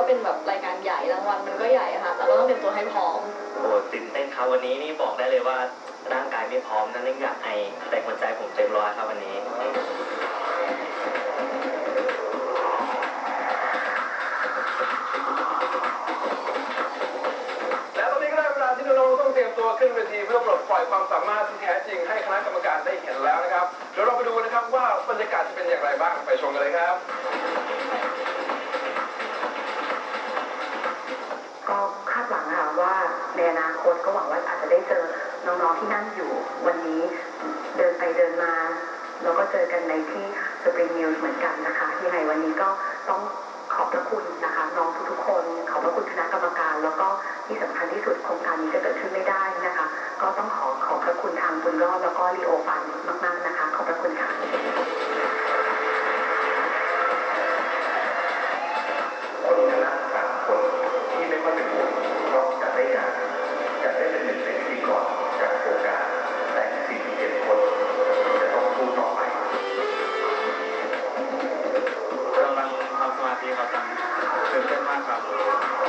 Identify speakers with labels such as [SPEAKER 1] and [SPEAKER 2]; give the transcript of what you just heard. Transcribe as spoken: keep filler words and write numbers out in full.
[SPEAKER 1] เป็นแบบรายการใหญ่รางวัลมันก็ใหญ่ค่ะเราก็ต้องเตรียมตัวให้พร้อม
[SPEAKER 2] โอ้ตื่นเต้นครับวันนี้นี่บอกได้เลยว่าร่างกายไม่พร้อมนั่นเองอยากไอแต่หัวใจผมเต็มร้อยครับวันนี้
[SPEAKER 3] และตอนนี้ก็ได้เวลาที่น้องๆต้องเตรียมตัวขึ้นเวทีเพื่อปลดปล่อยความสามารถที่แท้จริงให้คณะกรรมการได้เห็นแล้วนะครับเดี๋ยวเราไปดูนะครับว่าบรรยากาศจะเป็นอย่างไรบ้างไปชมกันเลยครับ
[SPEAKER 4] ก็คาดหวังค่ะว่าในอนาคตก็หวังว่าอาจจะได้เจอน้องๆที่นั่งอยู่วันนี้เดินไปเดินมาแล้วก็เจอกันในที่ Spring News เหมือนกันนะคะยังไงวันนี้ก็ต้องขอบพระคุณนะคะน้องทุกๆคนขอบพระคุณคณะกรรมการแล้วก็ที่สำคัญที่สุดโครงการนี้จะเกิดขึ้นไม่ได้นะคะก็ต้องขอขอบพระคุณทางบุญรอดแล้วก็ลีโอฟันมากๆนะคะขอบพระคุณค่ะ
[SPEAKER 5] คนคณะสามคนที่ไม่ค่อยเป็นห่วงเพราะจะได้งานจะได้เป็นหนึ่งในพิธีกรจากโครงการแต่สี่สิบเจ็ดคนจะต้องสู้ต่อไป
[SPEAKER 2] กำลังทำสมาธิครับตื่นเต้นมากครับ